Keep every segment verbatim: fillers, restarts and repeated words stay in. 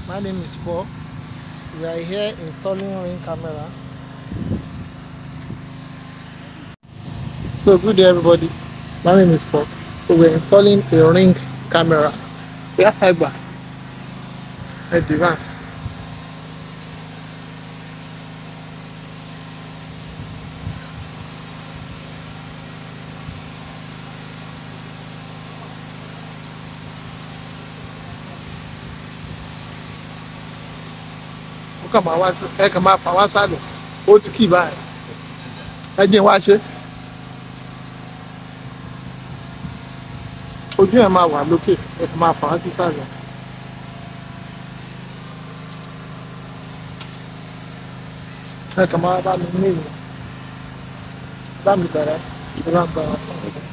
My name is Paul. We are here installing Ring camera. So good day everybody. My name is Paul. So we're installing a Ring camera. Yeah, Agba. A divan. Come on, what's ẹ kàn máa fà wá sálọ ó ti kì báyìí ẹ jẹ́ wá ṣe ojú ẹ̀ máa wà lókè ẹ kàn máa fà wá sí sálọ ẹ kàn máa bá mi ní ìwọ̀n bá mi bẹ̀rẹ̀ ẹ bá ń bá wa fún mi.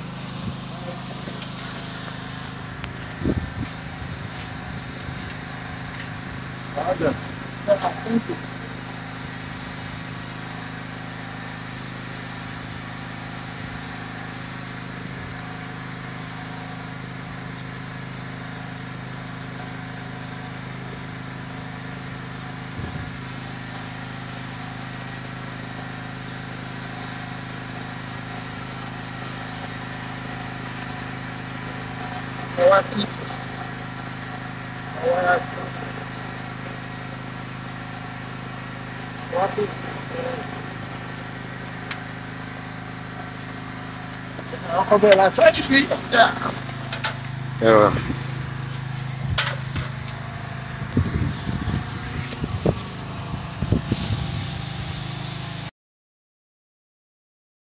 Thank you. Aqui. Aqui. Vamos ver lá, sai de fim. É.